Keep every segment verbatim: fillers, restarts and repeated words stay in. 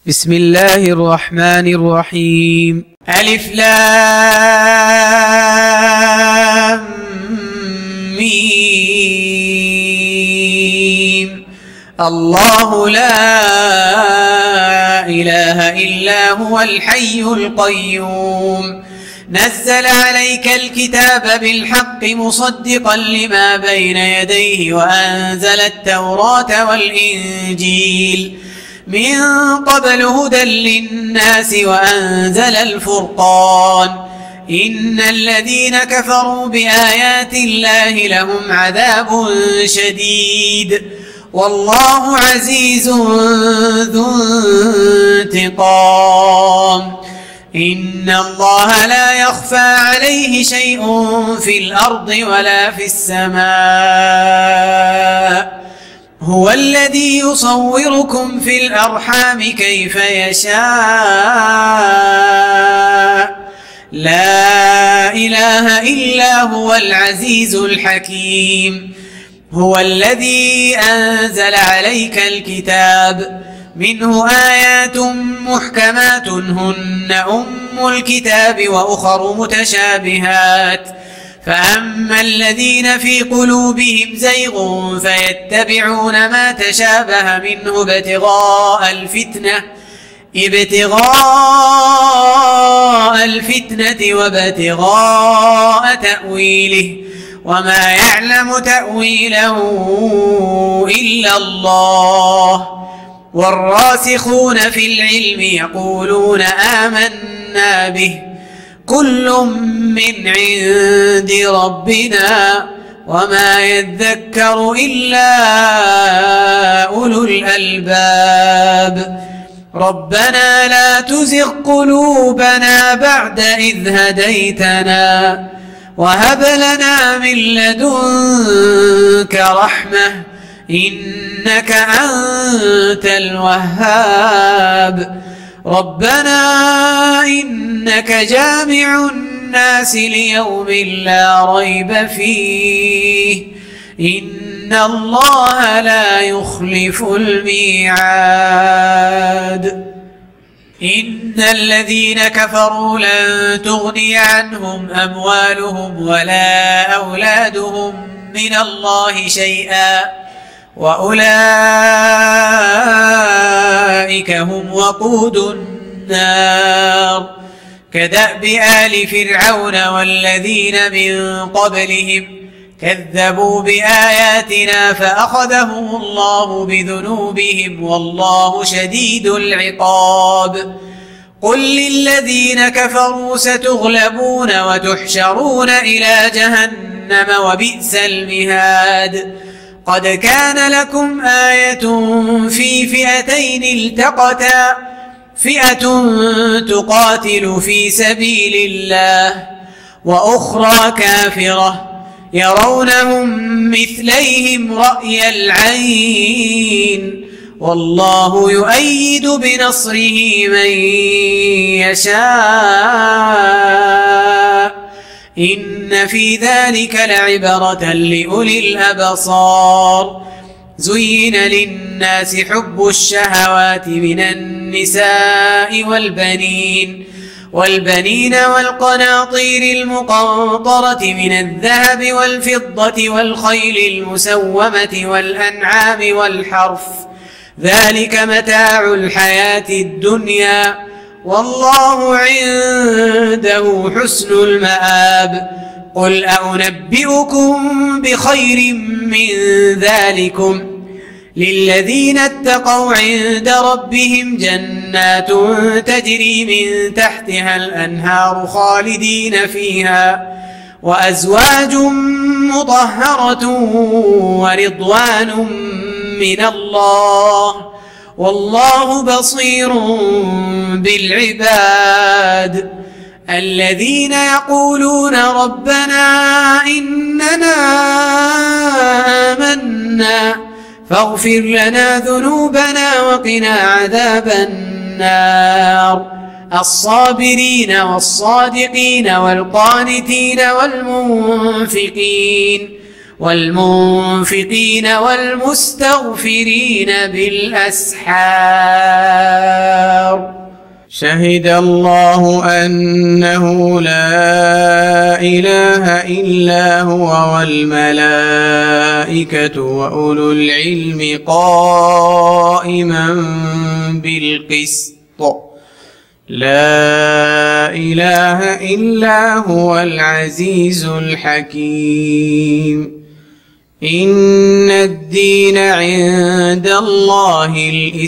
بسم الله الرحمن الرحيم. ألف لام ميم. الله لا إله إلا هو الحي القيوم. نزل عليك الكتاب بالحق مصدقا لما بين يديه وأنزل التوراة والإنجيل من قبل هدى للناس وأنزل الفرقان. إن الذين كفروا بآيات الله لهم عذاب شديد والله عزيز ذو انتقام. إن الله لا يخفى عليه شيء في الأرض ولا في السماء. هو الذي يصوركم في الأرحام كيف يشاء. لا إله إلا هو العزيز الحكيم. هو الذي أنزل عليك الكتاب منه آيات محكمات هن أم الكتاب وأخر متشابهات فأما الذين في قلوبهم زيغ فيتبعون ما تشابه منه ابتغاء الفتنة ابتغاء الفتنة وابتغاء تأويله وما يعلم تأويله إلا الله. والراسخون في العلم يقولون آمنا به كل من عند ربنا وما يذكر إلا أولو الألباب. ربنا لا تزغ قلوبنا بعد إذ هديتنا وهب لنا من لدنك رحمة إنك أنت الوهاب. ربنا إنك جامع الناس ليوم لا ريب فيه إن الله لا يخلف الميعاد. إن الذين كفروا لن تغني عنهم أموالهم ولا أولادهم من الله شيئا وأولئك هم وقود النار. كدأب آل فرعون والذين من قبلهم كذبوا بآياتنا فأخذهم الله بذنوبهم والله شديد العقاب. قل للذين كفروا ستغلبون وتحشرون إلى جهنم وبئس المهاد. قد كان لكم آية في فئتين التقتا فئة تقاتل في سبيل الله وأخرى كافرة يرونهم مثليهم رأي العين والله يؤيد بنصره من يشاء. إن في ذلك لعبرة لأولي الأبصار. زين للناس حب الشهوات من النساء والبنين والبنين والقناطير المقنطرة من الذهب والفضة والخيل المسومة والأنعام والحرث ذلك متاع الحياة الدنيا والله عنده حسن المآب. قل أنبئكم بخير من ذلكم للذين اتقوا عند ربهم جنات تجري من تحتها الأنهار خالدين فيها وأزواج مطهرة ورضوان من الله والله بصير بالعباد. الذين يقولون ربنا إننا آمنا فاغفر لنا ذنوبنا وقنا عذاب النار. الصابرين والصادقين والقانتين والمنفقين والمنفقين والمستغفرين بالأسحار. شهد الله أنه لا إله إلا هو والملائكة وأولو العلم قائما بالقسط لا إله إلا هو العزيز الحكيم. إن الدين عند الله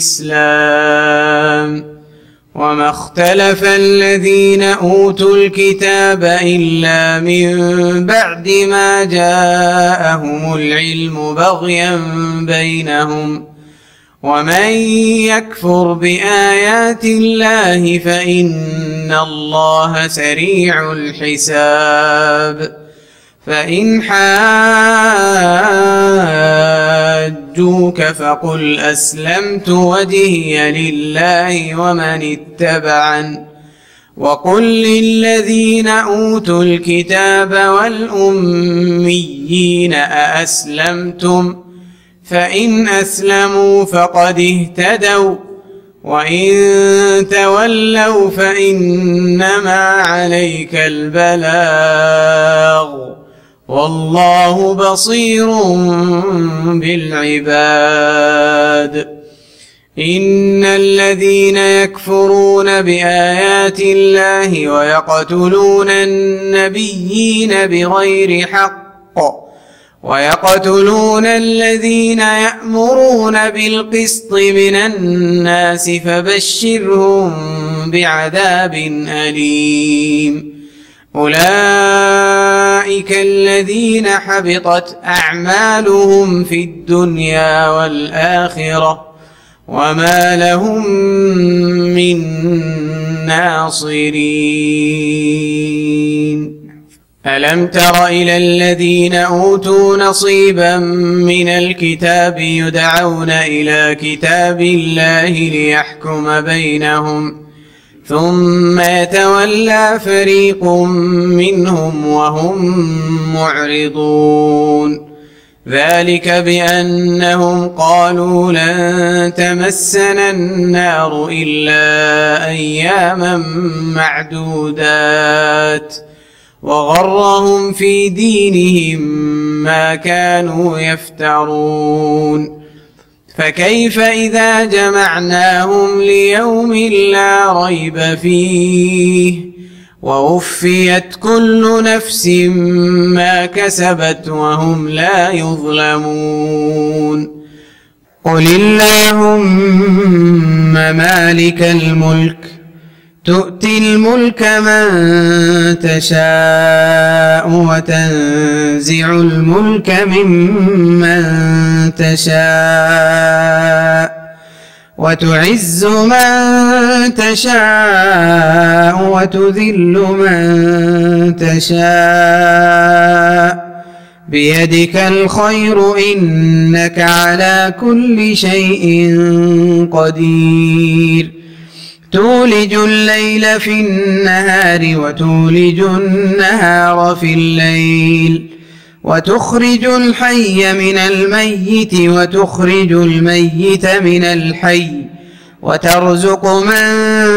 الإسلام وما اختلف الذين أوتوا الكتاب إلا من بعد ما جاءهم العلم بغيا بينهم ومن يكفر بآيات الله فإن الله سريع الحساب. فإن حاجوك فقل أسلمت وجهي لله ومن اتبعن وقل للذين أوتوا الكتاب والأميين أأسلمتم فإن أسلموا فقد اهتدوا وإن تولوا فإنما عليك البلاغ والله بصير بالعباد. إن الذين يكفرون بآيات الله ويقتلون النبيين بغير حق ويقتلون الذين يأمرون بالقسط من الناس فبشرهم بعذاب أليم. أولئك الذين حبطت أعمالهم في الدنيا والآخرة وما لهم من ناصرين. ألم تر إلى الذين أوتوا نصيبا من الكتاب يدعون إلى كتاب الله ليحكم بينهم ثم يتولى فريق منهم وهم معرضون. ذلك بأنهم قالوا لن تمسنا النار إلا أياما معدودات وغرهم في دينهم ما كانوا يفترون. فكيف إذا جمعناهم ليوم لا ريب فيه ووفيت كل نفس ما كسبت وهم لا يظلمون. قل اللهم مالك الملك تؤتي الملك من تشاء وتنزع الملك ممن تشاء وتعز من تشاء وتذل من تشاء بيدك الخير إنك على كل شيء قدير. تولج الليل في النهار وتولج النهار في الليل وتخرج الحي من الميت وتخرج الميت من الحي وترزق من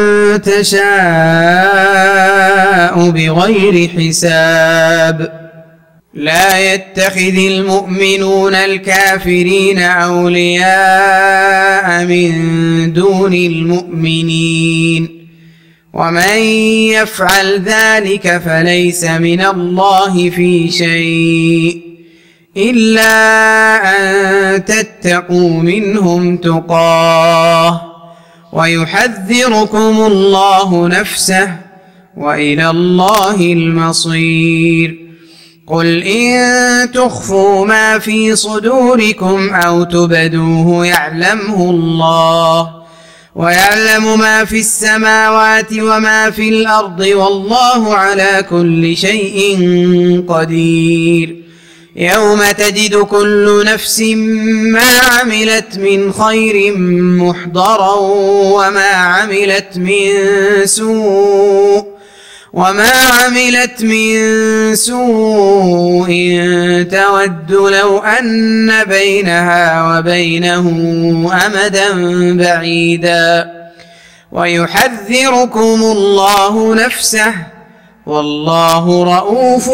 تشاء بغير حساب. لا يتخذ المؤمنون الكافرين أولياء من دون المؤمنين ومن يفعل ذلك فليس من الله في شيء إلا أن تتقوا منهم تقاه ويحذركم الله نفسه وإلى الله المصير. قل إن تخفوا ما في صدوركم أو تبدوه يعلمه الله ويعلم ما في السماوات وما في الأرض والله على كل شيء قدير. يوم تجد كل نفس ما عملت من خير محضرا وما عملت من سوء وما عملت من سوء تود لو أن بينها وبينه أمدا بعيدا ويحذركم الله نفسه والله رءوف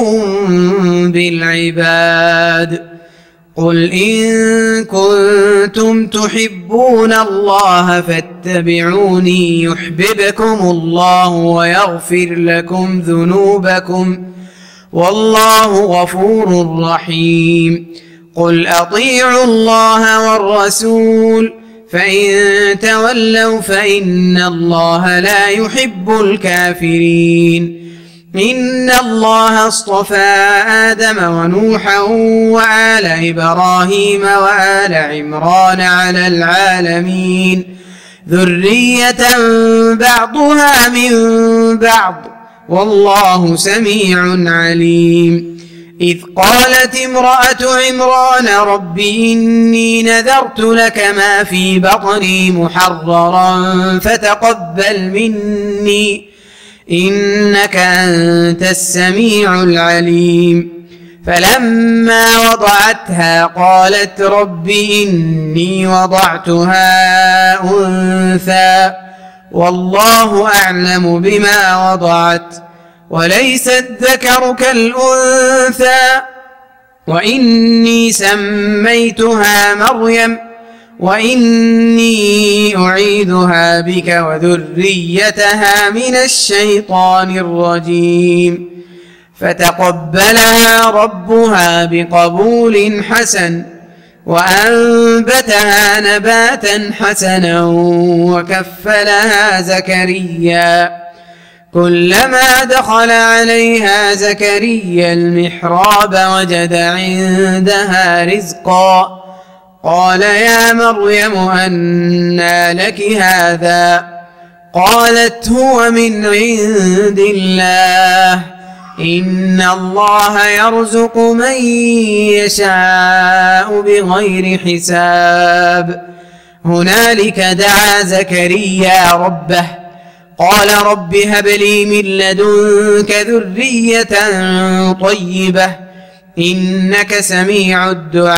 بالعباد. قل إن كنتم تحبون الله فاتبعوني يحببكم الله ويغفر لكم ذنوبكم والله غفور رحيم. قل أطيعوا الله والرسول فإن تولوا فإن الله لا يحب الكافرين. إن الله اصطفى آدم ونوحا وآل إبراهيم وآل عمران على العالمين ذرية بعضها من بعض والله سميع عليم. إذ قالت امرأة عمران رب إني نذرت لك ما في بطني محررا فتقبل مني إنك أنت السميع العليم. فلما وضعتها قالت رب إني وضعتها أنثى والله أعلم بما وضعت وليس الذكر كالأنثى وإني سميتها مريم وإني أعيذها بك وذريتها من الشيطان الرجيم. فتقبلها ربها بقبول حسن وأنبتها نباتا حسنا وكفلها زكريا. كلما دخل عليها زكريا المحراب وجد عندها رزقا قال يا مريم أنى لك هذا قالت هو من عند الله إن الله يرزق من يشاء بغير حساب. هنالك دعا زكريا ربه قال رب هب لي من لدنك ذرية طيبة إنك سميع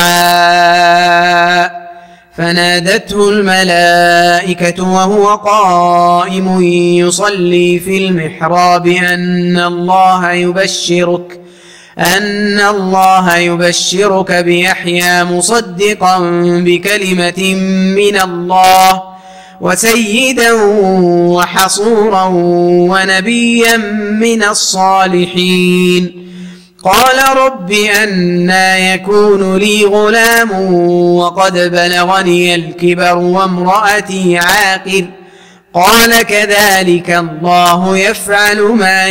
الدعاء. فنادته الملائكة وهو قائم يصلي في المحراب أن الله يبشرك أن الله يبشرك بيحيى مصدقا بكلمة من الله وسيدا وحصورا ونبيا من الصالحين. قال رب أنى يكون لي غلام وقد بلغني الكبر وامرأتي عاقر قال كذلك الله يفعل ما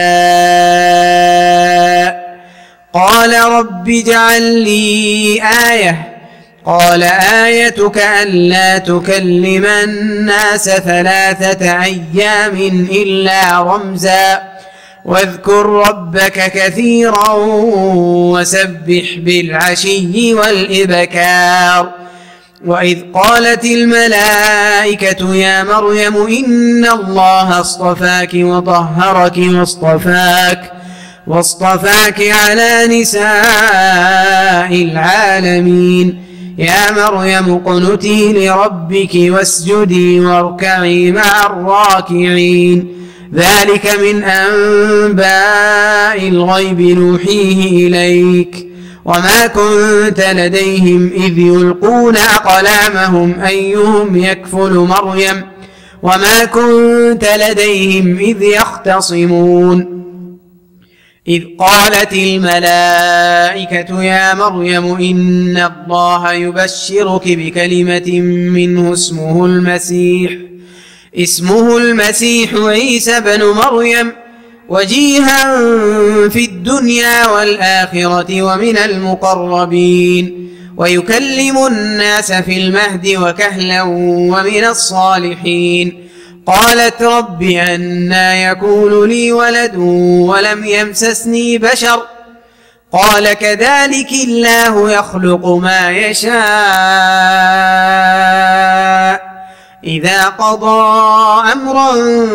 يشاء. قال رب اجعل لي آية قال آيتك ألا تكلم الناس ثلاثة أيام إلا رمزا واذكر ربك كثيرا وسبح بالعشي والإبكار. وإذ قالت الملائكة يا مريم إن الله اصطفاك وطهرك واصطفاك واصطفاك على نساء العالمين. يا مريم اقنتي لربك واسجدي واركعي مع الراكعين. ذلك من أنباء الغيب نوحيه إليك وما كنت لديهم إذ يلقون أقلامهم أيهم يكفل مريم وما كنت لديهم إذ يختصمون. إذ قالت الملائكة يا مريم إن الله يبشرك بكلمة منه اسمه المسيح اسمه المسيح عيسى بن مريم وجيها في الدنيا والآخرة ومن المقربين ويكلم الناس في المهد وكهلا ومن الصالحين. قالت رب أنى يكون لي ولد ولم يمسسني بشر قال كذلك الله يخلق ما يشاء إذا قضى أمرا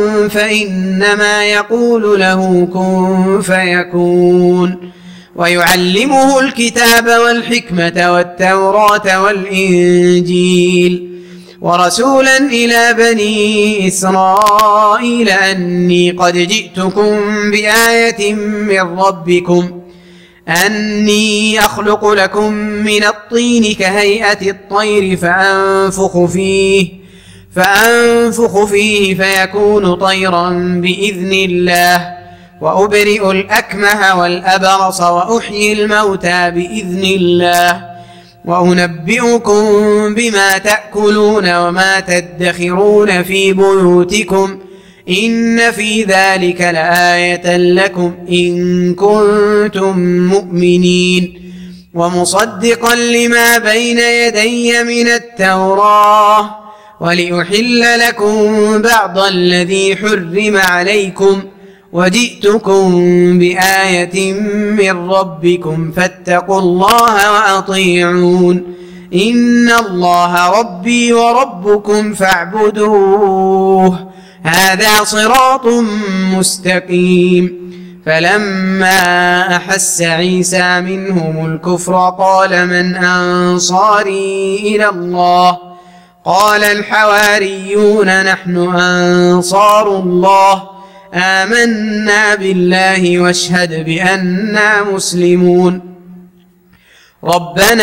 فإنما يقول له كن فيكون. ويعلمه الكتاب والحكمة والتوراة والإنجيل ورسولا إلى بني إسرائيل أني قد جئتكم بآية من ربكم أني أخلق لكم من الطين كهيئة الطير فأنفخ فيه فأنفخ فيه فيكون طيرا بإذن الله وأبرئ الأكمه والأبرص وأحيي الموتى بإذن الله وأنبئكم بما تأكلون وما تدخرون في بيوتكم إن في ذلك لآية لكم إن كنتم مؤمنين ومصدقا لما بين يدي من التوراة ولأحل لكم بعض الذي حرم عليكم وجئتكم بآية من ربكم فاتقوا الله وأطيعون إن الله ربي وربكم فاعبدوه هذا صراط مستقيم. فلما أحس عيسى منهم الكفر قال من أنصاري إلى الله قال الحواريون نحن أنصار الله آمنا بالله واشهد بأننا مسلمون. ربنا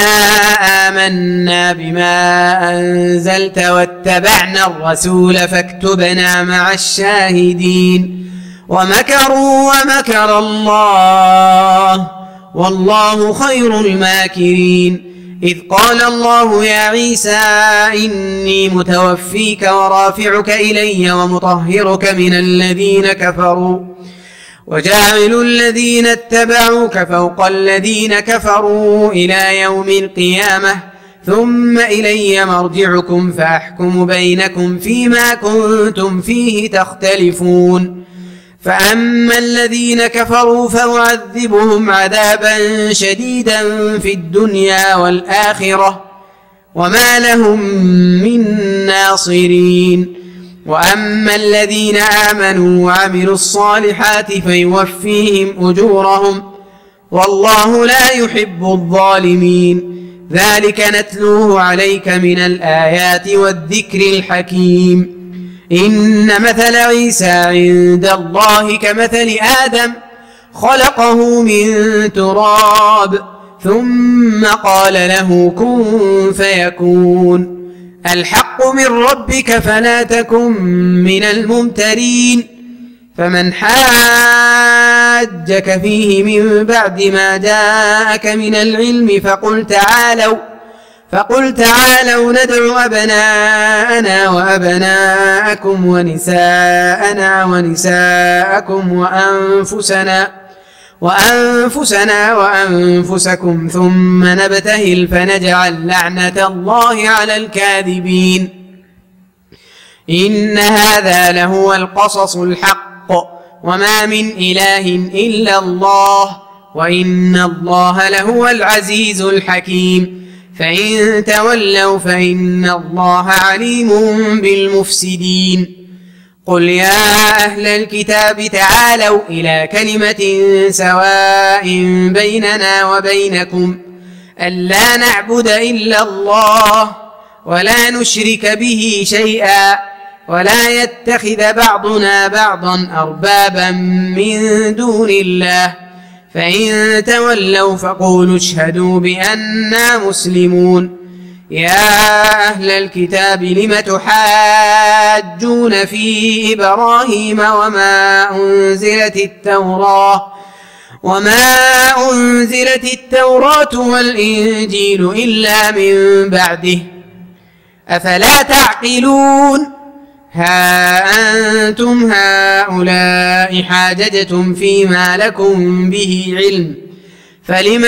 آمنا بما أنزلت واتبعنا الرسول فاكتبنا مع الشاهدين. ومكروا ومكر الله والله خير الماكرين. إذ قال الله يا عيسى إني متوفيك ورافعك إلي ومطهرك من الذين كفروا وجاعل الذين اتبعوك فوق الذين كفروا إلى يوم القيامة ثم إلي مرجعكم فأحكم بينكم فيما كنتم فيه تختلفون. فأما الذين كفروا فأعذبهم عذابا شديدا في الدنيا والآخرة وما لهم من ناصرين. وأما الذين آمنوا وعملوا الصالحات فيوفيهم أجورهم والله لا يحب الظالمين. ذلك نتلوه عليك من الآيات والذكر الحكيم. إن مثل عيسى عند الله كمثل آدم خلقه من تراب ثم قال له كن فيكون. الحق من ربك فلا تكن من الممترين. فمن حاجك فيه من بعد ما جاءك من العلم فقل تعالوا فقل تعالوا ندع أبناءنا وأبناءكم ونساءنا ونساءكم وأنفسنا وأنفسنا وأنفسكم ثم نبتهل فنجعل لعنة الله على الكاذبين. إن هذا لهو القصص الحق وما من إله إلا الله وإن الله لهو العزيز الحكيم. فإن تولوا فإن الله عليم بالمفسدين. قل يا أهل الكتاب تعالوا إلى كلمة سواء بيننا وبينكم ألا نعبد إلا الله ولا نشرك به شيئا ولا يتخذ بعضنا بعضا أربابا من دون الله فإن تولوا فقولوا اشهدوا بأننا مسلمون. يا أهل الكتاب لم تحاجون في إبراهيم وما أنزلت التوراة وما أنزلت التوراة والإنجيل إلا من بعده أفلا تعقلون. ها أنتم هؤلاء حاججتم فيما لكم به علم فلم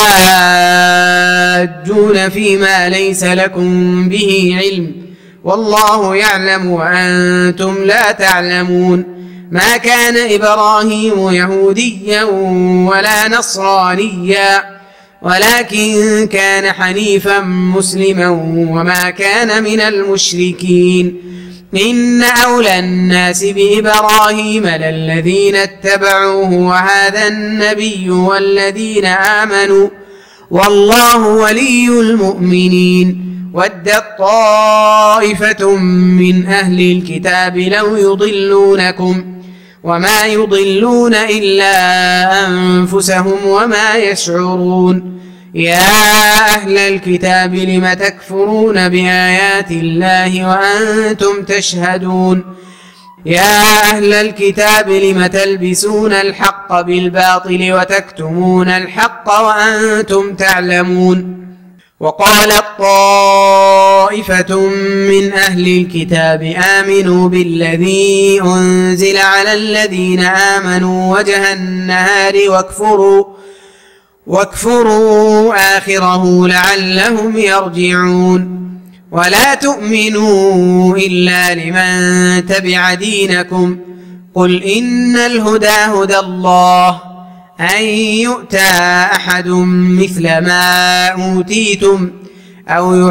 تحاجون فيما ليس لكم به علم والله يعلم وأنتم لا تعلمون. ما كان إبراهيم يهوديا ولا نصرانيا ولكن كان حنيفا مسلما وما كان من المشركين. إن أولى الناس بإبراهيم للذين اتبعوه وهذا النبي والذين آمنوا والله ولي المؤمنين. ودت طائفة من أهل الكتاب لو يضلونكم وما يضلون إلا أنفسهم وما يشعرون. يا أهل الكتاب لم تكفرون بآيات الله وأنتم تشهدون. يا أهل الكتاب لم تلبسون الحق بالباطل وتكتمون الحق وأنتم تعلمون. وقالت طائفة من أهل الكتاب آمنوا بالذي أنزل على الذين آمنوا وجه النهار واكفروا واكفروا آخره لعلهم يرجعون. ولا تؤمنوا إلا لمن تبع دينكم قل إن الهدى هدى الله أن يؤتى أحد مثل ما أوتيتم أو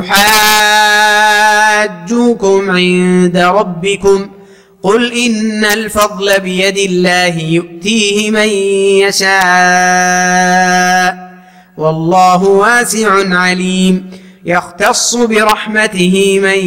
يحاجوكم عند ربكم قل إن الفضل بيد الله يؤتيه من يشاء والله واسع عليم. يختص برحمته من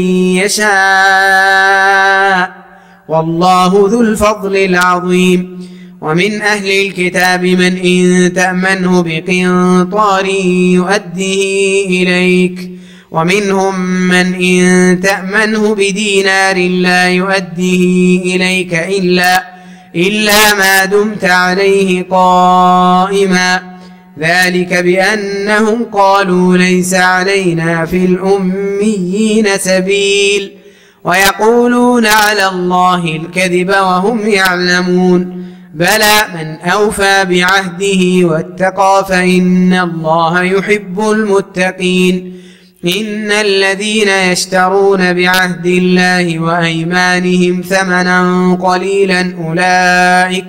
يشاء والله ذو الفضل العظيم. ومن أهل الكتاب من إن تأمنه بقنطار يؤديه إليك ومنهم من إن تأمنه بدينار لا يؤديه إليك إلا, إلا ما دمت عليه قائما ذلك بأنهم قالوا ليس علينا في الأميين سبيل ويقولون على الله الكذب وهم يعلمون. بلى من أوفى بعهده واتقى فإن الله يحب المتقين. إن الذين يشترون بعهد الله وأيمانهم ثمنا قليلا أولئك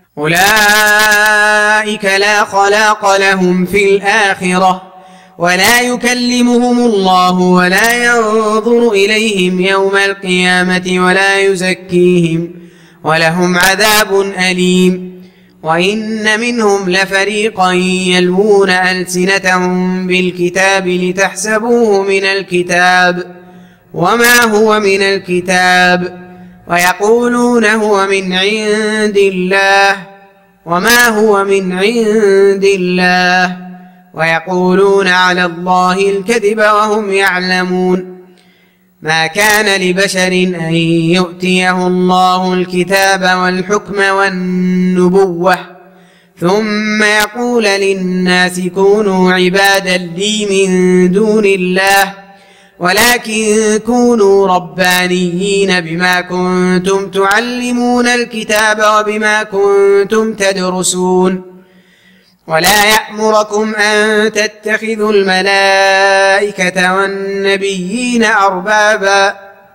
أولئك لا خلاق لهم في الآخرة ولا يكلمهم الله ولا ينظر إليهم يوم القيامة ولا يزكيهم ولهم عذاب أليم. وإن منهم لفريقا يلوون ألسنتهم بالكتاب لتحسبوه من الكتاب وما هو من الكتاب ويقولون هو من عند الله وما هو من عند الله ويقولون على الله الكذب وهم يعلمون. ما كان لبشر أن يؤتيه الله الكتاب والحكم والنبوة ثم يقول للناس كونوا عبادا لي من دون الله ولكن كونوا ربانيين بما كنتم تعلمون الكتاب وبما كنتم تدرسون. ولا يأمركم أن تتخذوا الملائكة والنبيين أربابا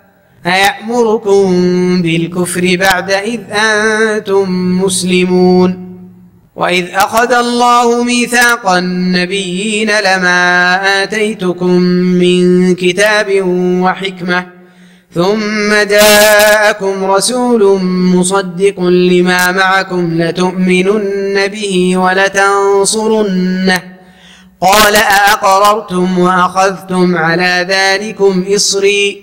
أيأمركم بالكفر بعد إذ أنتم مسلمون. وإذ أخذ الله ميثاق النبيين لما آتيتكم من كتاب وحكمة ثم جاءكم رسول مصدق لما معكم لتؤمنن به ولتنصرنه قال أأقررتم وأخذتم على ذلكم إصري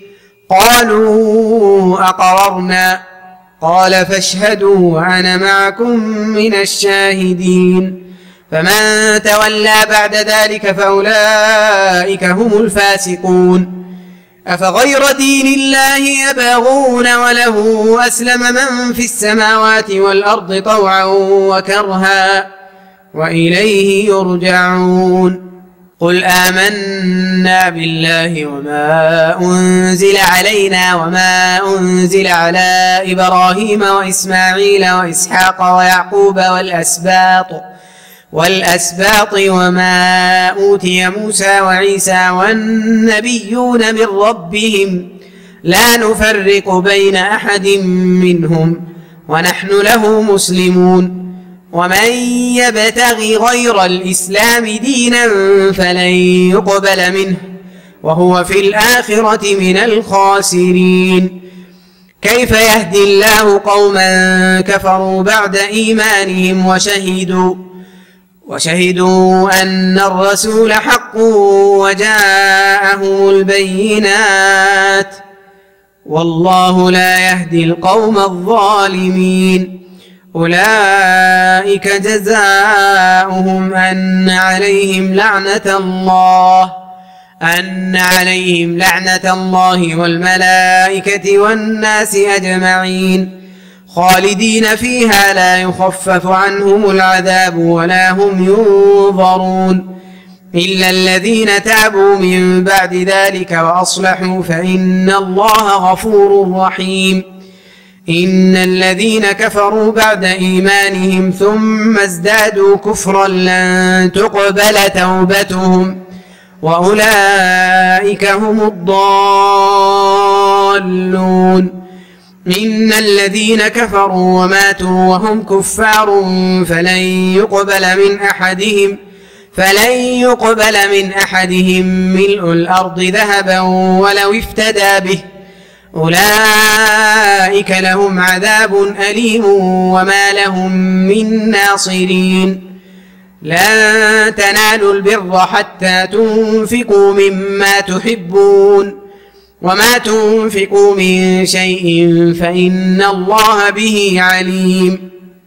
قالوا أقررنا قال فاشهدوا وأنا معكم من الشاهدين. فمن تولى بعد ذلك فأولئك هم الفاسقون. أفغير دين الله يبغون وله أسلم من في السماوات والأرض طوعا وكرها وإليه يرجعون. قل آمنا بالله وما أنزل علينا وما أنزل على إبراهيم وإسماعيل وإسحاق ويعقوب والأسباط والأسباط وما أوتي موسى وعيسى والنبيون من ربهم لا نفرق بين أحد منهم ونحن له مسلمون. ومن يبتغي غير الإسلام دينا فلن يقبل منه وهو في الآخرة من الخاسرين. كيف يهدي الله قوما كفروا بعد إيمانهم وشهدوا وشهدوا أن الرسول حق وجاءهم البينات والله لا يهدي القوم الظالمين. أولئك جزاؤهم أن عليهم لعنة الله أن عليهم لعنة الله والملائكة والناس أجمعين خالدين فيها لا يخفف عنهم العذاب ولا هم ينظرون إلا الذين تابوا من بعد ذلك وأصلحوا فإن الله غفور رحيم. إن الذين كفروا بعد إيمانهم ثم ازدادوا كفرا لن تقبل توبتهم وأولئك هم الضالون. إن الذين كفروا وماتوا وهم كفار فلن يقبل من أحدهم فلن يقبل من أحدهم ملء الأرض ذهبا ولو افتدى به أولئك لهم عذاب أليم وما لهم من ناصرين. لن تنالوا البر حتى تنفقوا مما تحبون وما تنفقوا من شيء فإن الله به عليم.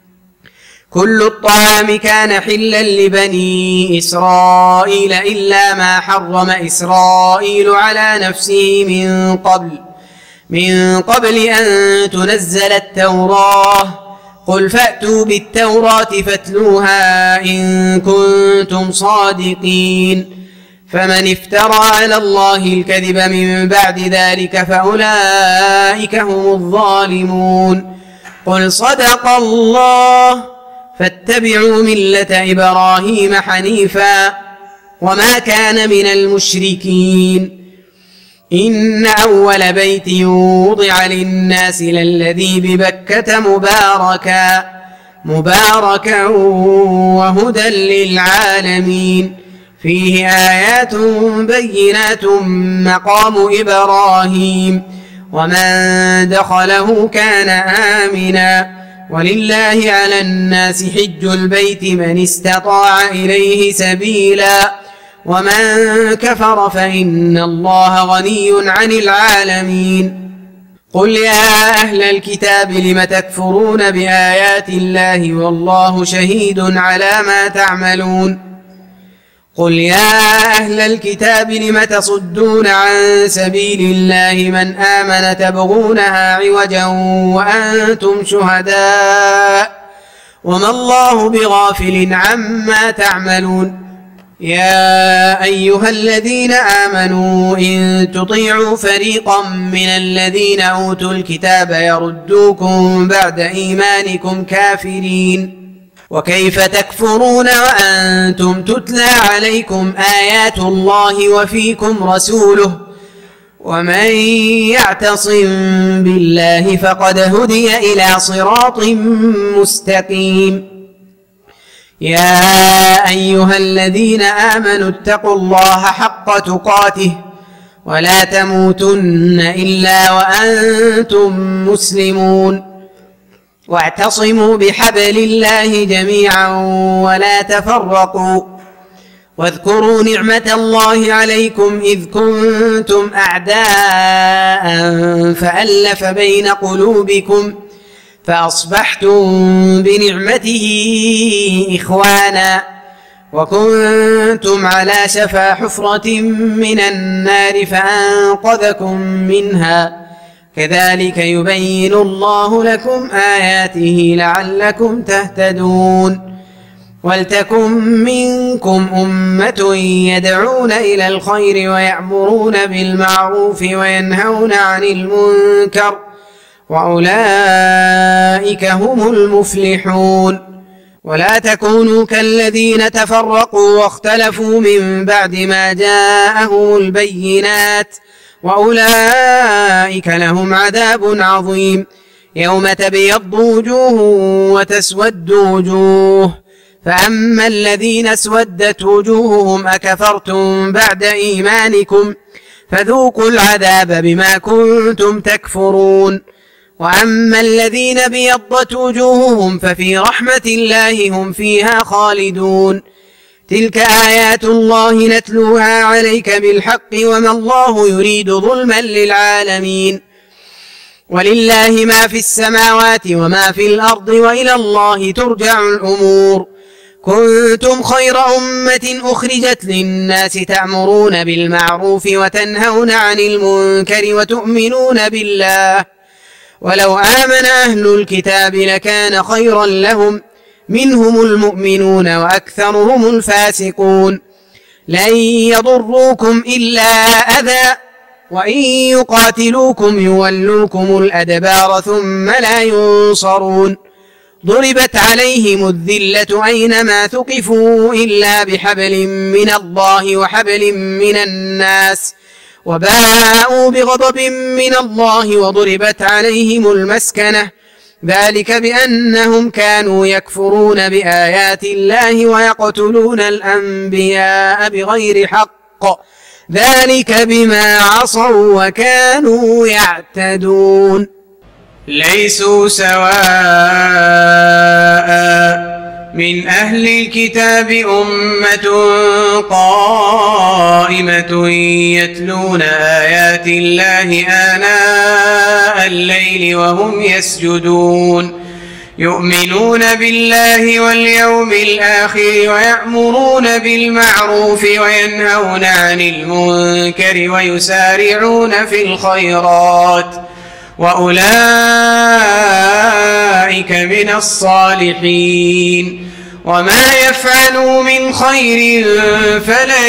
كل الطعام كان حلا لبني إسرائيل إلا ما حرم إسرائيل على نفسه من قبل من قبل أن تنزل التوراة قل فأتوا بالتوراة فاتلوها إن كنتم صادقين. فمن افترى على الله الكذب من بعد ذلك فأولئك هم الظالمون. قل صدق الله فاتبعوا ملة إبراهيم حنيفا وما كان من المشركين. إن أول بيت وضع للناس للذي ببكة مباركا مباركا وهدى للعالمين فيه آيات بينات مقام إبراهيم ومن دخله كان آمنا ولله على الناس حج البيت من استطاع إليه سبيلا ومن كفر فإن الله غني عن العالمين. قل يا أهل الكتاب لم تكفرون بآيات الله والله شهيد على ما تعملون. قل يا أهل الكتاب لم تصدون عن سبيل الله من آمن تبغونها عوجا وأنتم شهداء وما الله بغافل عما تعملون. يا أيها الذين آمنوا إن تطيعوا فريقا من الذين أوتوا الكتاب يردوكم بعد إيمانكم كافرين وكيف تكفرون وأنتم تتلى عليكم آيات الله وفيكم رسوله ومن يعتصم بالله فقد هدي إلى صراط مستقيم. يا أيها الذين آمنوا اتقوا الله حق تقاته ولا تموتن إلا وأنتم مسلمون واعتصموا بحبل الله جميعا ولا تفرقوا واذكروا نعمة الله عليكم إذ كنتم أعداء فألف بين قلوبكم فأصبحتم بنعمته إخوانا وكنتم على شفا حفرة من النار فأنقذكم منها كذلك يبين الله لكم آياته لعلكم تهتدون. ولتكن منكم أمة يدعون إلى الخير ويأمرون بالمعروف وينهون عن المنكر وأولئك هم المفلحون. ولا تكونوا كالذين تفرقوا واختلفوا من بعد ما جاءهم البينات وأولئك لهم عذاب عظيم. يوم تبيض وجوه وتسود وجوه، فأما الذين اسودت وجوههم أكفرتم بعد إيمانكم فذوقوا العذاب بما كنتم تكفرون. وأما الذين بيضت وجوههم ففي رحمة الله هم فيها خالدون. تلك آيات الله نتلوها عليك بالحق وما الله يريد ظلما للعالمين. ولله ما في السماوات وما في الأرض وإلى الله ترجع الأمور. كنتم خير أمة أخرجت للناس تأمرون بالمعروف وتنهون عن المنكر وتؤمنون بالله، ولو آمن أهل الكتاب لكان خيرا لهم، منهم المؤمنون وأكثرهم الفاسقون. لن يضروكم إلا أذى، وإن يقاتلوكم يولوكم الأدبار ثم لا ينصرون. ضربت عليهم الذلة أينما ثقفوا إلا بحبل من الله وحبل من الناس، وباءوا بغضب من الله وضربت عليهم المسكنة، ذلك بأنهم كانوا يكفرون بآيات الله ويقتلون الأنبياء بغير حق، ذلك بما عصوا وكانوا يعتدون. ليسوا سواء من أهل الكتاب أمة قائمة يتلون آيات الله آناء الليل وهم يسجدون، يؤمنون بالله واليوم الآخر ويأمرون بالمعروف وينهون عن المنكر ويسارعون في الخيرات، وأولئك من الصالحين. وما يفعلوا من خير فلن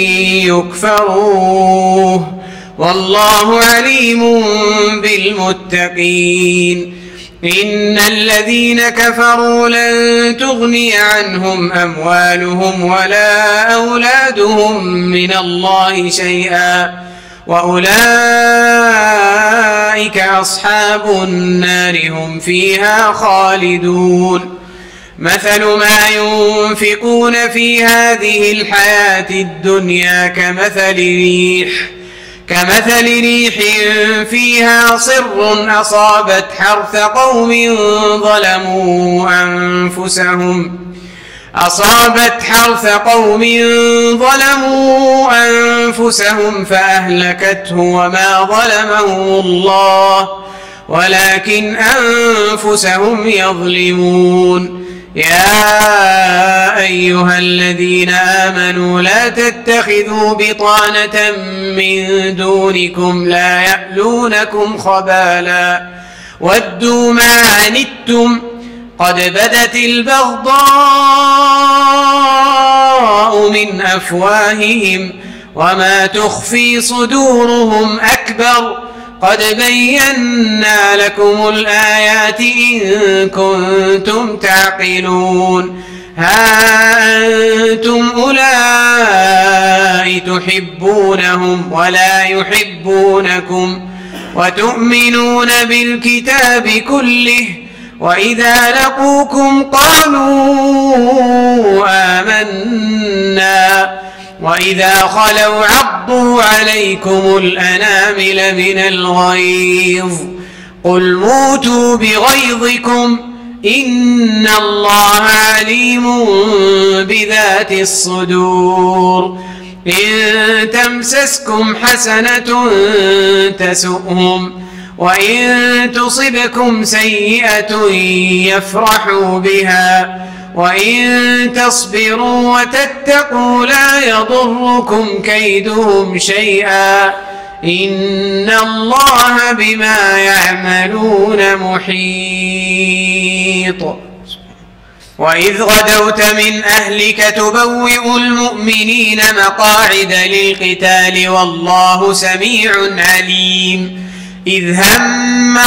يكفروه، والله عليم بالمتقين. إن الذين كفروا لن تغني عنهم أموالهم ولا أولادهم من الله شيئا، وأولئك أصحاب النار هم فيها خالدون. مثل ما ينفقون في هذه الحياة الدنيا كمثل ريح كمثل ريح فيها صر أصابت حرث قوم ظلموا أنفسهم أصابت حرث قوم ظلموا أنفسهم فأهلكته وما ظلمهم الله ولكن أنفسهم يظلمون. يا أيها الذين آمنوا لا تتخذوا بطانة من دونكم لا يألونكم خبالا ودوا ما عنتم قد بدت البغضاء من أفواههم وما تخفي صدورهم أكبر قد بينا لكم الآيات إن كنتم تعقلون. ها أنتم أولئك تحبونهم ولا يحبونكم وتؤمنون بالكتاب كله وإذا لقوكم قالوا آمنا وإذا خلوا عضوا عليكم الأنامل من الغيظ قل موتوا بغيظكم إن الله عليم بذات الصدور. إن تمسسكم حسنة تسؤهم وإن تصبكم سيئة يفرحوا بها وإن تصبروا وتتقوا لا يضركم كيدهم شيئا إن الله بما يعملون محيط. وإذ غدوت من أهلك تبوئ المؤمنين مقاعد للقتال والله سميع عليم. إذ هم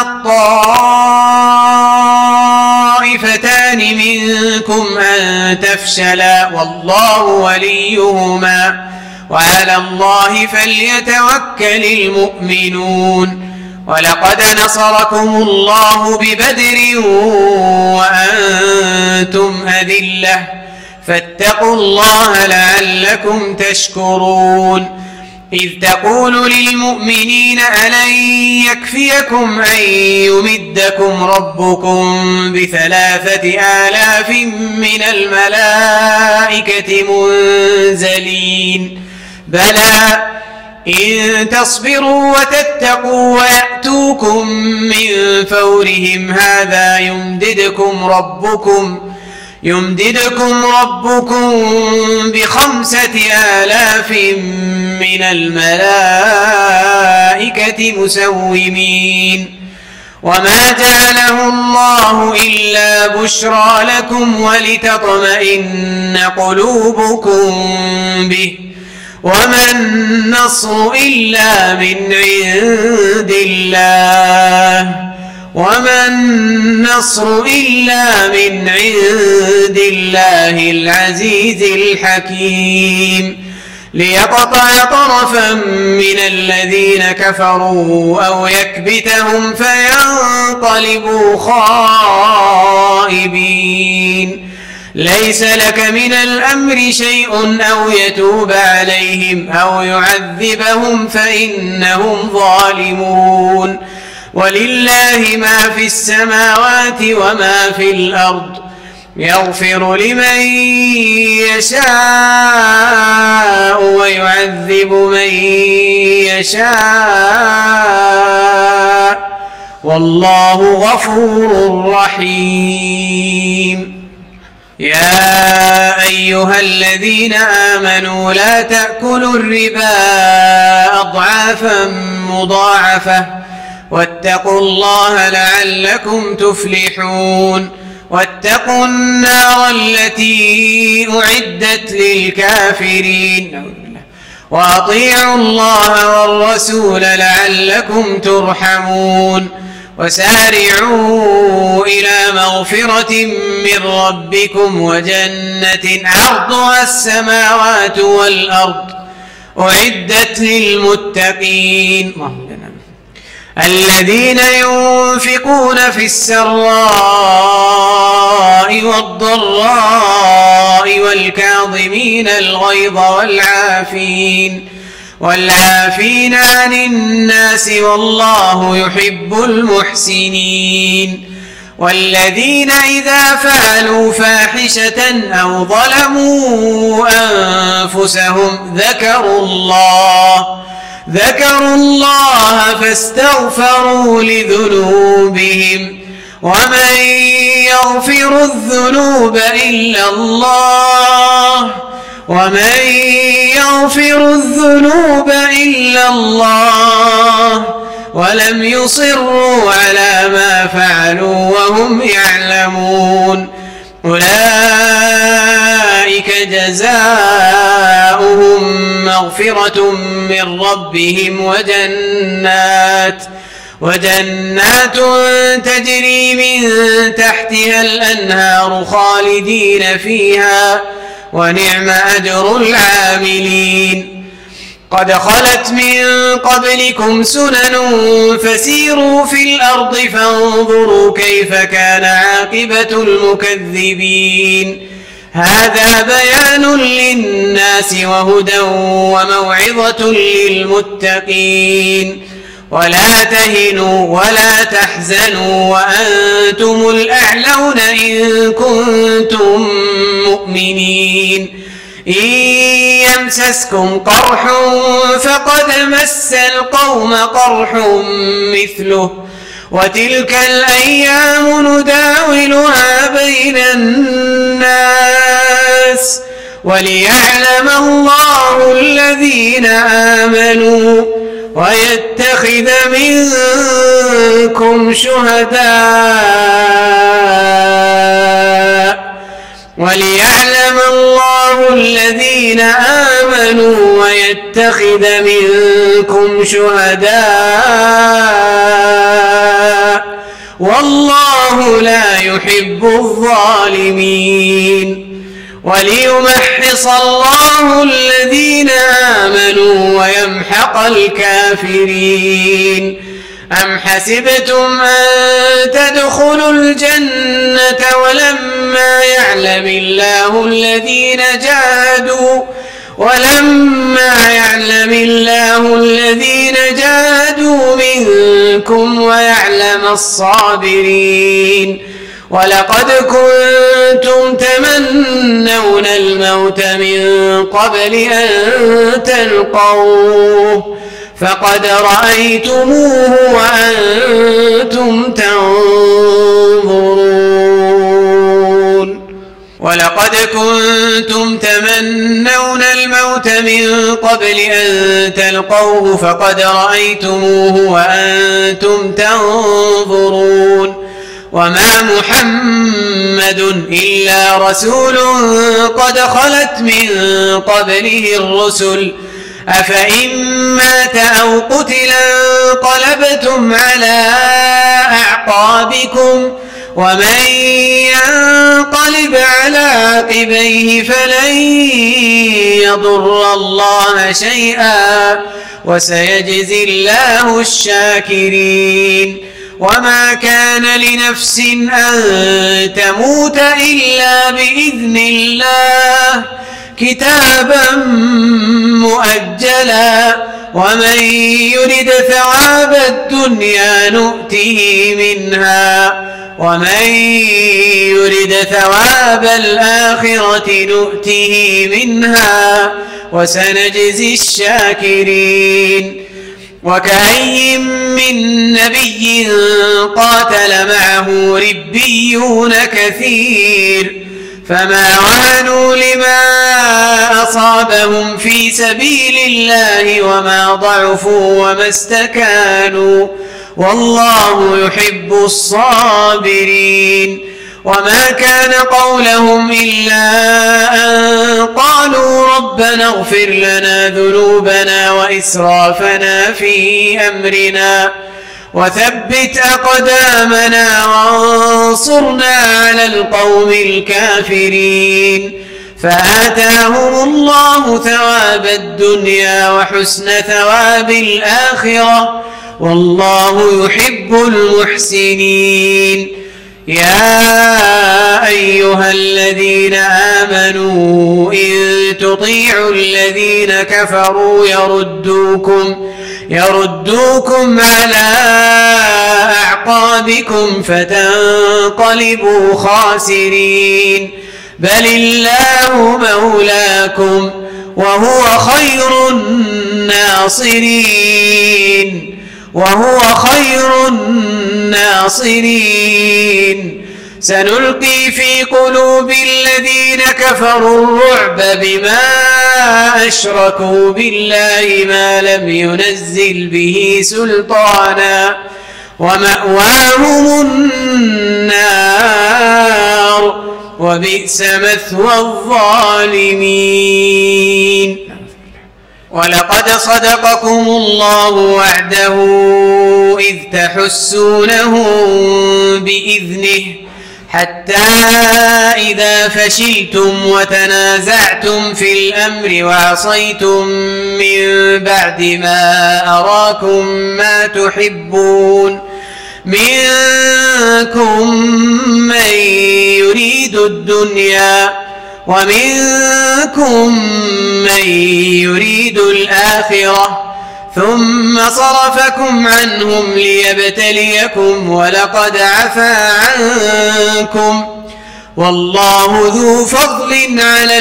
الطائفتان منكم أن تفشلا والله وليهما وعلى الله فليتوكل المؤمنون. ولقد نصركم الله ببدر وأنتم أذلة فاتقوا الله لعلكم تشكرون إذ تقول للمؤمنين ألن يكفيكم أن يمدكم ربكم بثلاثة آلاف من الملائكة منزلين بلى إن تصبروا وتتقوا ويأتوكم من فورهم هذا يمددكم ربكم يمددكم ربكم بخمسة آلاف من الملائكة مسومين وما جعله الله إلا بشرى لكم ولتطمئن قلوبكم به وما النصر إلا من عند الله وما النصر إلا من عند الله العزيز الحكيم ليقطع طرفا من الذين كفروا أو يكبتهم فينقلبوا خائبين ليس لك من الأمر شيء أو يتوب عليهم أو يعذبهم فإنهم ظالمون ولله ما في السماوات وما في الأرض يغفر لمن يشاء ويعذب من يشاء والله غفور رحيم يا أيها الذين آمنوا لا تأكلوا الربا أضعافا مضاعفة واتقوا الله لعلكم تفلحون واتقوا النار التي أعدت للكافرين وأطيعوا الله والرسول لعلكم ترحمون وسارعوا إلى مغفرة من ربكم وجنة عرضها السماوات والأرض أعدت للمتقين الذين ينفقون في السراء والضراء والكاظمين الغيظ والعافين والعافين عن الناس والله يحب المحسنين والذين إذا فعلوا فاحشة أو ظلموا أنفسهم ذكروا الله ذكروا الله فاستغفروا لذنوبهم ومن يغفر الذنوب إلا الله ومن يغفر الذنوب إلا الله ولم يصروا على ما فعلوا وهم يعلمون أولئك جزاؤهم مغفرة من ربهم وجنات وجنات تجري من تحتها الأنهار خالدين فيها ونعم أجر العاملين قد خلت من قبلكم سنن فسيروا في الأرض فانظروا كيف كان عاقبة المكذبين هذا بيان للناس وهدى وموعظة للمتقين ولا تهنوا ولا تحزنوا وأنتم الأعلون إن كنتم مؤمنين إن يمسسكم قرح فقد مس القوم قرح مثله وتلك الأيام نداولها بين الناس وليعلم الله الذين آمنوا ويتخذ منكم شهداء وليعلم الله الذين آمنوا ويتخذ منكم شهداء والله لا يحب الظالمين وليمحص الله الذين آمنوا ويمحق الكافرين أم حسبتم أن تدخلوا الجنة ولما يعلم الله الذين جاهدوا ولما يعلم الله الذين جاهدوا منكم ويعلم الصابرين ولقد كنتم تمنون الموت من قبل أن تلقوه فقد رأيتموه وأنتم تنظرون ولقد كنتم تمنون الموت من قبل أن تلقوه فقد رأيتموه وأنتم تنظرون وما محمد إلا رسول قد خلت من قبله الرسل أفإن مات أو قتل انقلبتم على أعقابكم ومن ينقلب على عقبيه فلن يضر الله شيئا وسيجزي الله الشاكرين وما كان لنفس أن تموت إلا بإذن الله كتابا مؤجلا ومن يرد ثواب الدنيا نؤته منها ومن يرد ثواب الآخرة نؤته منها وسنجزي الشاكرين وكأي من نبي قاتل معه ربيون كثير فما وهنوا لما أصابهم في سبيل الله وما ضعفوا وما استكانوا والله يحب الصابرين وما كان قولهم إلا أن قالوا ربنا اغفر لنا ذنوبنا وإسرافنا في أمرنا وثبت أقدامنا وانصرنا على القوم الكافرين فآتاهم الله ثواب الدنيا وحسن ثواب الآخرة والله يحب المحسنين يا أيها الذين آمنوا إن تطيعوا الذين كفروا يردوكم يردوكم على أعقابكم فتنقلبوا خاسرين بل الله مولاكم وهو خير الناصرين وهو خير الناصرين سنلقي في قلوب الذين كفروا الرعب بما أشركوا بالله ما لم ينزل به سلطانا ومأواهم النار وبئس مثوى الظالمين ولقد صدقكم الله وعده إذ تحسونهم بإذنه حتى إذا فشلتم وتنازعتم في الأمر وعصيتم من بعد ما أراكم ما تحبون منكم من يريد الدنيا ومنكم من يريد الآخرة ثم صرفكم عنهم ليبتليكم ولقد عفا عنكم والله ذو فضل على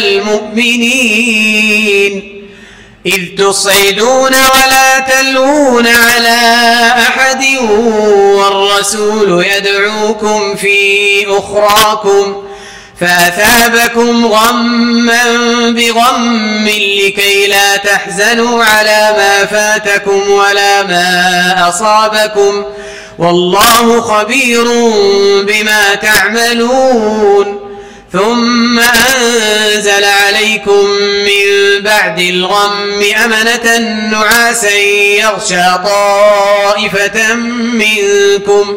المؤمنين إذ تصعدون ولا تلوون على أحد والرسول يدعوكم في أخراكم فأثابكم غما بغم لكي لا تحزنوا على ما فاتكم ولا ما أصابكم والله خبير بما تعملون ثم أنزل عليكم من بعد الغم أمنة نعاسا يغشى طائفة منكم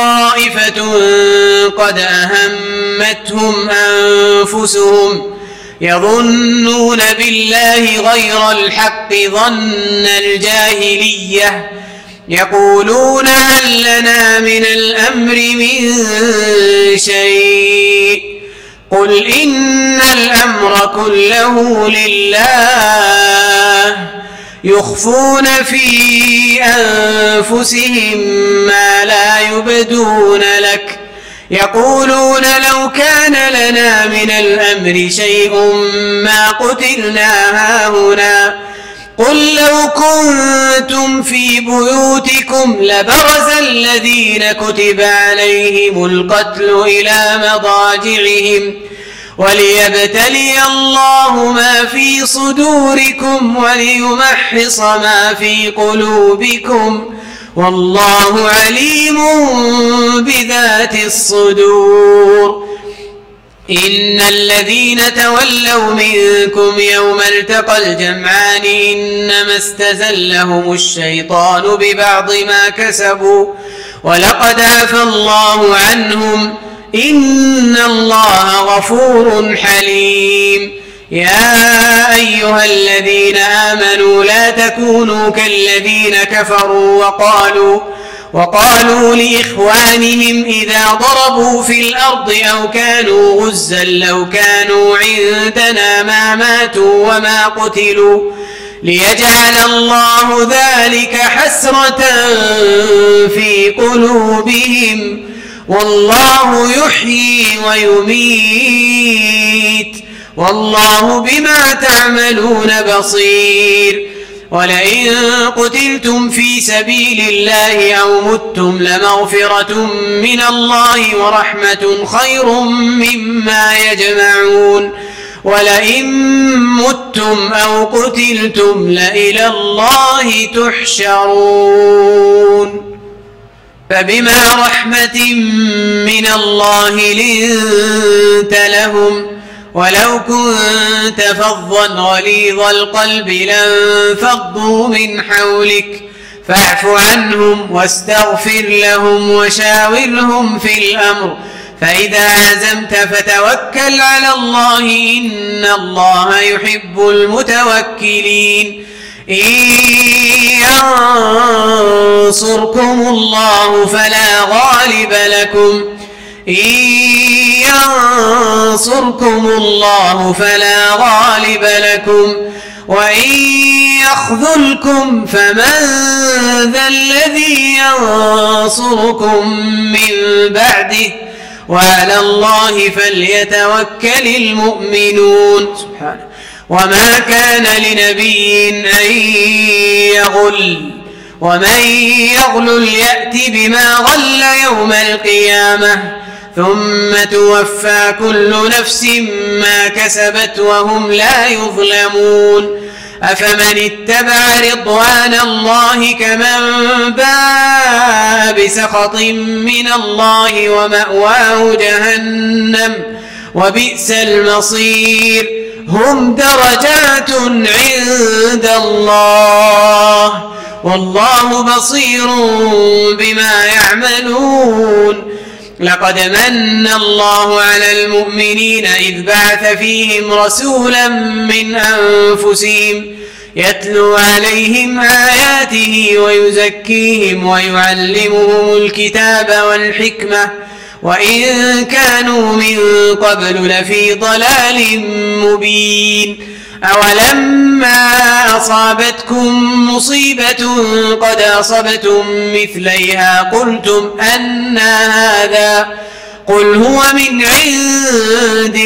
وطائفة قد أهمتهم أنفسهم يظنون بالله غير الحق ظن الجاهلية يقولون هل لنا من الأمر من شيء قل إن الأمر كله لله يخفون في أنفسهم ما لا يبدون لك يقولون لو كان لنا من الأمر شيء ما قتلنا هاهنا قل لو كنتم في بيوتكم لبرز الذين كتب عليهم القتل إلى مضاجعهم وليبتلي الله ما في صدوركم وليمحص ما في قلوبكم والله عليم بذات الصدور إن الذين تولوا منكم يوم التقى الجمعان إنما استزلهم الشيطان ببعض ما كسبوا ولقد عفى الله عنهم إن الله غفور حليم يا أيها الذين آمنوا لا تكونوا كالذين كفروا وقالوا وقالوا لإخوانهم إذا ضربوا في الأرض أو كانوا غزا لو كانوا عندنا ما ماتوا وما قتلوا ليجعل الله ذلك حسرة في قلوبهم والله يحيي ويميت والله بما تعملون بصير ولئن قتلتم في سبيل الله أو متم لمغفرة من الله ورحمة خير مما يجمعون ولئن متم أو قتلتم لإلى الله تحشرون فبما رحمة من الله لنت لهم ولو كنت فظا غليظ القلب لانفضوا من حولك فاعف عنهم واستغفر لهم وشاورهم في الأمر فإذا عزمت فتوكل على الله إن الله يحب المتوكلين إن ينصركم الله فلا غالب لكم إن ينصركم الله فلا غالب لكم وإن يخذلكم فمن ذا الذي ينصركم من بعده وعلى الله فليتوكل المؤمنون سبحانه وما كان لنبي أن يغل ومن يغل يأت بما غل يوم القيامة ثم توفى كل نفس ما كسبت وهم لا يظلمون أفمن اتبع رضوان الله كمن باء بسخط من الله ومأواه جهنم وبئس المصير هم درجات عند الله والله بصير بما يعملون لقد من الله على المؤمنين إذ بعث فيهم رسولا من أنفسهم يتلو عليهم آياته ويزكيهم ويعلمهم الكتاب والحكمة وإن كانوا من قبل لفي ضلال مبين أولما أصابتكم مصيبة قد أصبتم مثليها قلتم أنى هذا قل هو من عند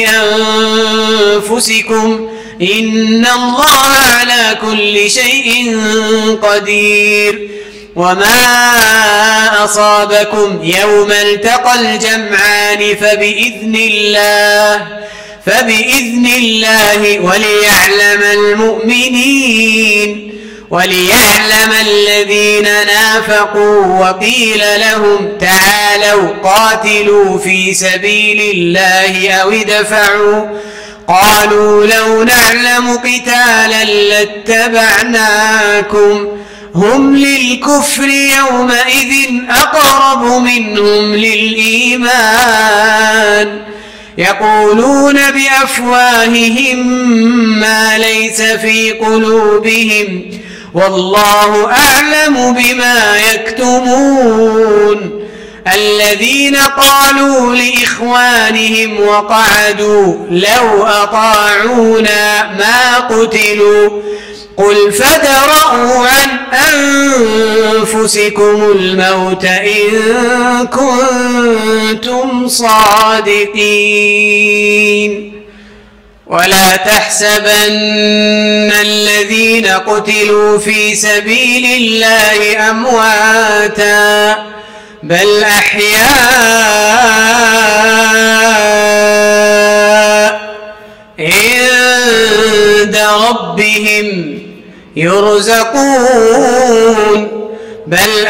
أنفسكم إن الله على كل شيء قدير وما أصابكم يوم التقى الجمعان فبإذن الله فبإذن الله وليعلم المؤمنين وليعلم الذين نافقوا وقيل لهم تعالوا قاتلوا في سبيل الله أو ادفعوا قالوا لو نعلم قتالا لاتبعناكم هم للكفر يومئذ أقرب منهم للإيمان يقولون بأفواههم ما ليس في قلوبهم والله أعلم بما يكتمون. الذين قالوا لإخوانهم وقعدوا لو أطاعونا ما قتلوا قل فادرءوا عن أنفسكم الموت إن كنتم صادقين. ولا تحسبن الذين قتلوا في سبيل الله أمواتا بل أحياء عند ربهم يرزقون بل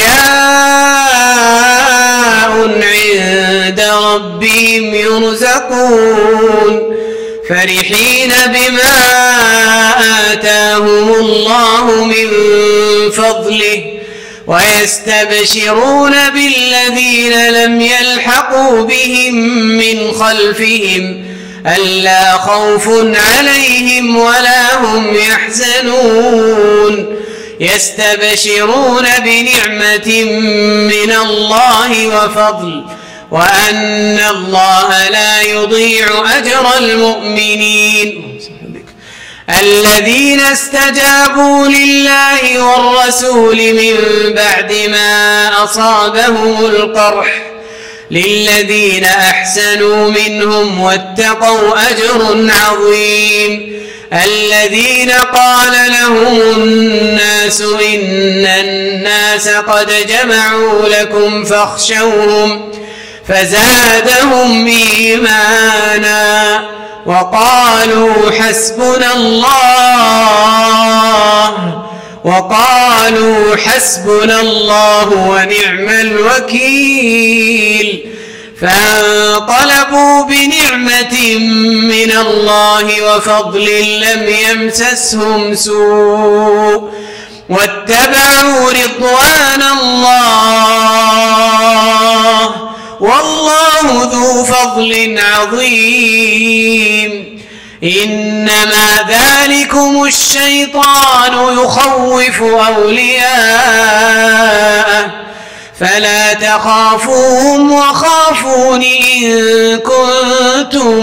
أحياء عند ربهم يرزقون فرحين بما آتاهم الله من فضله ويستبشرون بالذين لم يلحقوا بهم من خلفهم ألا خوف عليهم ولا هم يحزنون يستبشرون بنعمة من الله وفضل وأن الله لا يضيع أجر المؤمنين. الذين استجابوا لله والرسول من بعد ما أصابهم القرح للذين أحسنوا منهم واتقوا أجر عظيم. الذين قال لهم الناس إن الناس قد جمعوا لكم فاخشوهم فزادهم إيمانا وقالوا حسبنا الله وقالوا حسبنا الله ونعم الوكيل. فانقلبوا بنعمة من الله وفضل لم يمسسهم سوء واتبعوا رضوان الله والله ذو فضل عظيم. إنما ذلكم الشيطان يخوف أولياءه فلا تخافوهم وخافون إن كنتم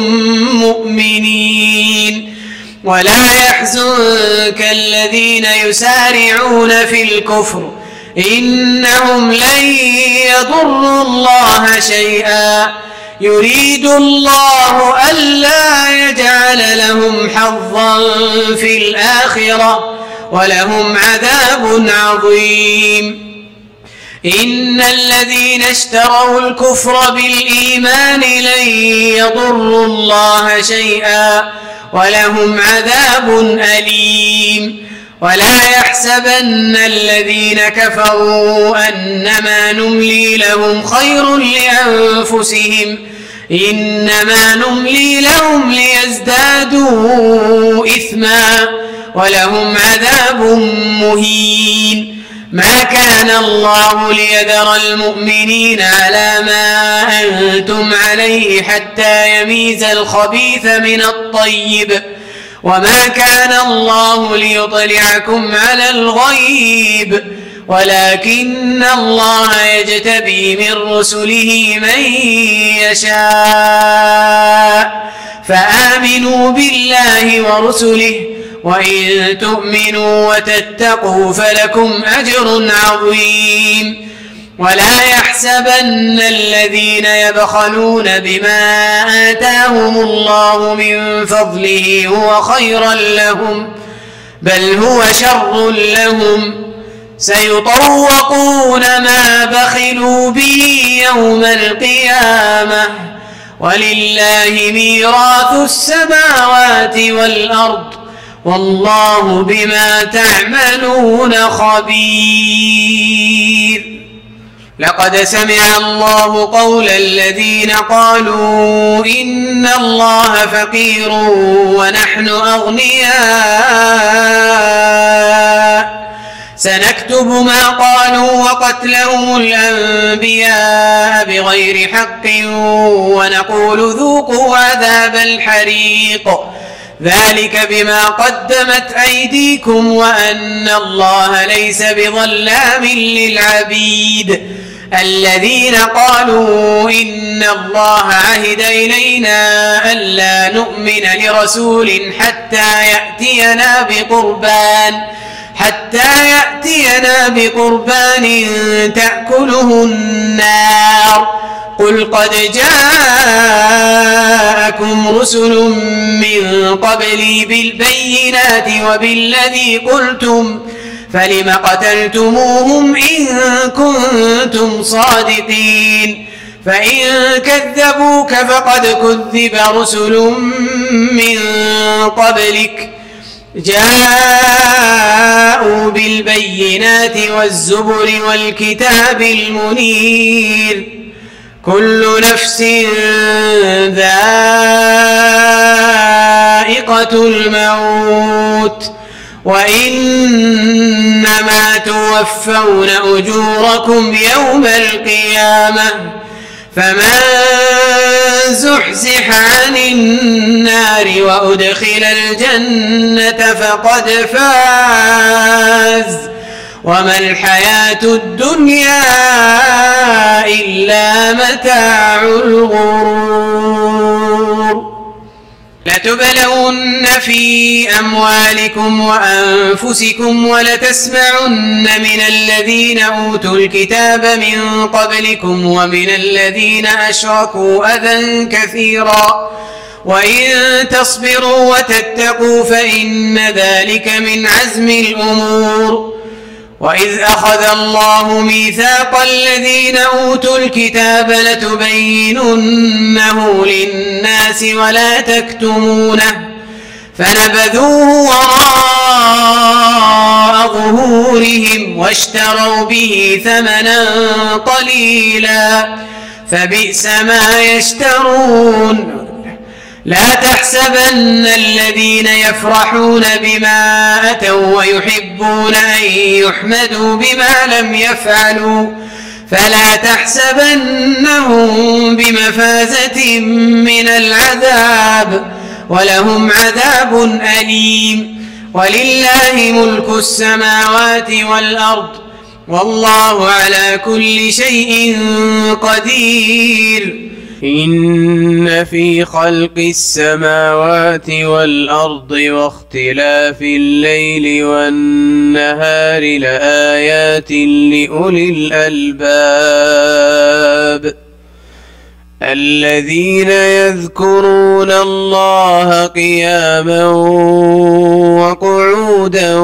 مؤمنين. ولا يحزنك الذين يسارعون في الكفر إنهم لن يضروا الله شيئا يريد الله ألا يجعل لهم حظا في الآخرة ولهم عذاب عظيم. إن الذين اشتروا الكفر بالإيمان لن يضروا الله شيئا ولهم عذاب أليم. ولا يحسبن الذين كفروا أنما نملي لهم خير لأنفسهم إنما نملي لهم ليزدادوا إثما ولهم عذاب مهين. ما كان الله ليذر المؤمنين على ما أنتم عليه حتى يميز الخبيث من الطيب وما كان الله ليطلعكم على الغيب ولكن الله يجتبي من رسله من يشاء فآمنوا بالله ورسله وإن تؤمنوا وتتقوا فلكم أجر عظيم. ولا يحسبن الذين يبخلون بما آتاهم الله من فضله هو خيرا لهم بل هو شر لهم سيطوقون ما بخلوا به يوم القيامة ولله ميراث السماوات والأرض والله بما تعملون خبير. لقد سمع الله قول الذين قالوا إن الله فقير ونحن أغنياء سنكتب ما قالوا قالوا وقتلهم الأنبياء بغير حق ونقول ذوقوا عذاب الحريق ذلك بما قدمت أيديكم وأن الله ليس بظلام للعبيد الذين قالوا إن الله عهد إلينا ألا نؤمن لرسول حتى يأتينا بقربان حتى يأتينا بقربان تأكله النار قل قد جاءكم رسل من قبلي بالبينات وبالذي قلتم فلم قتلتموهم إن كنتم صادقين فإن كذبوك فقد كذب رسل من قبلك جاءوا بالبينات والزبر والكتاب المنير كل نفس ذائقة الموت وإنما توفون أجوركم يوم القيامة فمن زحزح عن النار وأدخل الجنة فقد فاز وما الحياة الدنيا إلا متاع الغرور لتبلون في أموالكم وأنفسكم ولتسمعن من الذين أوتوا الكتاب من قبلكم ومن الذين أشركوا أذى كثيرا وإن تصبروا وتتقوا فإن ذلك من عزم الأمور وإذ أخذ الله ميثاق الذين أوتوا الكتاب لتبيننه للناس ولا تكتمونه فنبذوه وراء ظهورهم واشتروا به ثمنا قليلا فبئس ما يشترون لا تحسبن الذين يفرحون بما أتوا ويحبون أن يحمدوا بما لم يفعلوا فلا تحسبنهم بمفازة من العذاب ولهم عذاب أليم ولله ملك السماوات والأرض والله على كل شيء قدير إن في خلق السماوات والأرض واختلاف الليل والنهار لآيات لأولي الألباب الذين يذكرون الله قياما وقعودا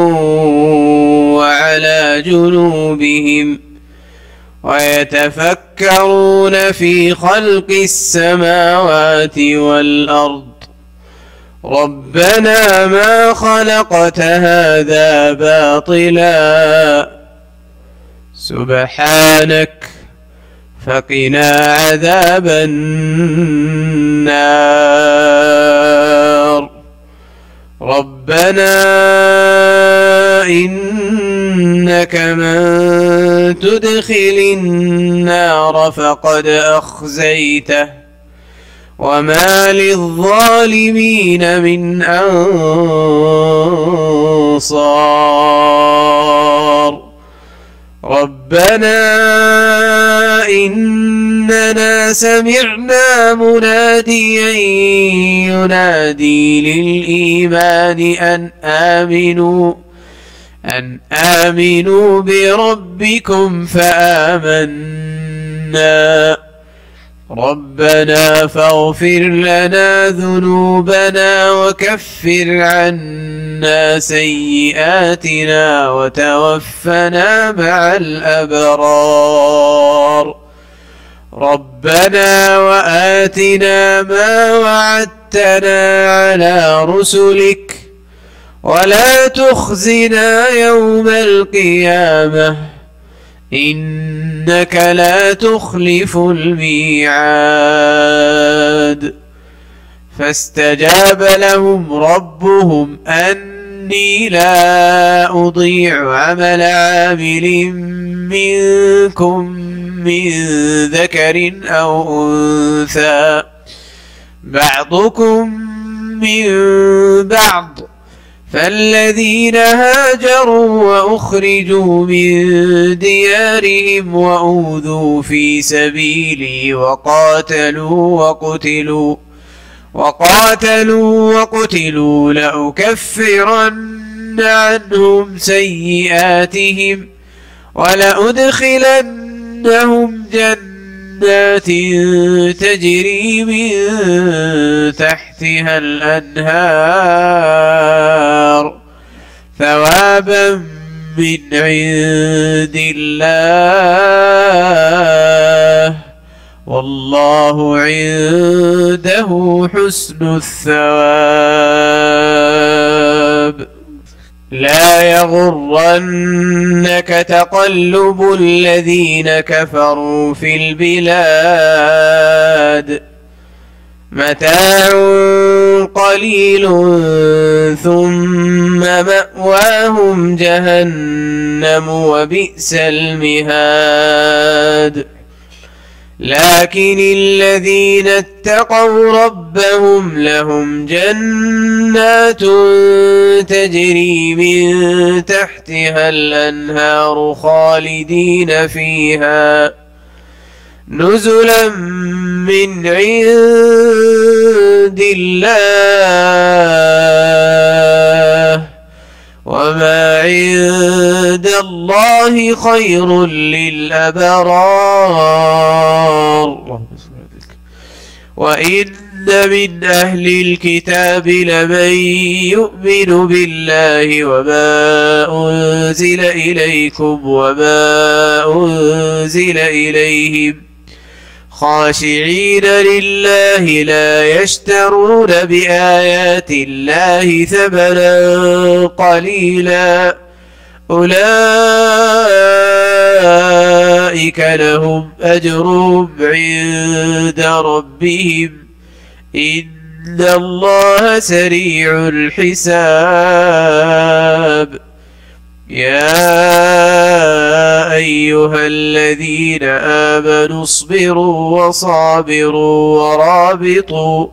وعلى جنوبهم ويتفكرون في خلق السماوات والأرض ربنا ما خلقت هذا باطلا سبحانك فقنا عذاب النار ربنا إنك من تدخل النار فقد أخزيته وما للظالمين من أنصار ربنا إننا سمعنا مناديا ينادي للإيمان أن آمنوا أن آمنوا بربكم فآمنا ربنا فاغفر لنا ذنوبنا وكفر عنا سيئاتنا وتوفنا مع الأبرار ربنا وآتنا ما وعدتنا على رسلك ولا تخزنا يوم القيامة إنك لا تخلف الميعاد فاستجاب لهم ربهم أني إني لا أضيع عمل عامل منكم من ذكر أو أنثى بعضكم من بعض، فالذين هاجروا وأخرجوا من ديارهم وأوذوا في سبيلي وقاتلوا وقتلوا وقاتلوا وقتلوا لأكفرن عنهم سيئاتهم ولأدخلنهم جنات تجري من تحتها الأنهار ثوابا من عند الله والله عنده حسن الثواب. لا يغرنك تقلب الذين كفروا في البلاد، متاع قليل ثم مأواهم جهنم وبئس المهاد. لكن الذين اتقوا ربهم لهم جنات تجري من تحتها الأنهار خالدين فيها نزلا من عند الله وما عند الله خير للأبرار. وإن من أهل الكتاب لمن يؤمن بالله وما أنزل إليكم وما أنزل إليهم خاشعين لله لا يشترون بآيات الله ثمنا قليلا أولئك لهم أجرهم عند ربهم إن الله سريع الحساب. يا أيها الذين آمنوا اصبروا وصابروا ورابطوا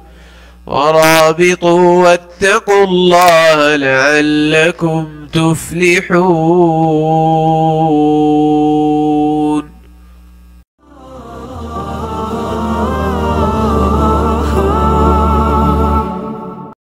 ورابطوا واتقوا الله لعلكم تفلحون.